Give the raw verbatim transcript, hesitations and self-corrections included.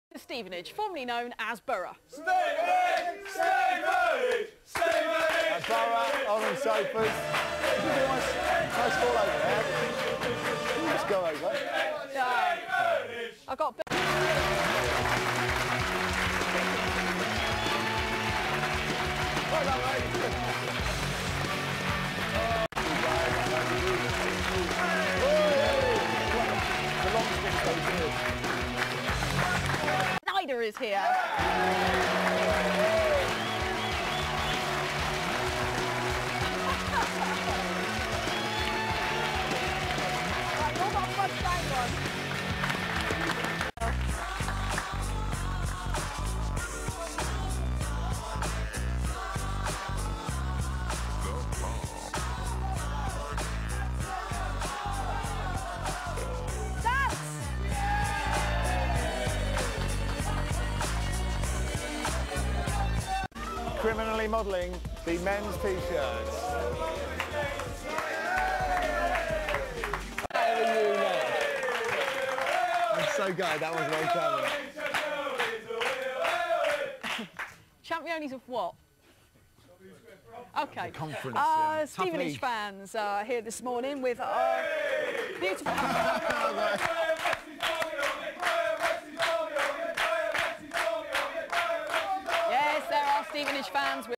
Stevenage, formerly known as Borough. Stevenage! Stevenage! Stevenage! Borough, on the sofas. Nice, nice fall over there. Let's go over. Uh, I got. Well done, mate. The long stick goes here. Snyder is here. Right, you're not much bang one. Criminally modelling the men's t-shirts. How are you now? I'm so glad that was well coming. Champions of what? Okay. Conference. Uh, Yeah. Stevenage fans uh, here this morning with our beautiful. Yes, there are Stevenage fans with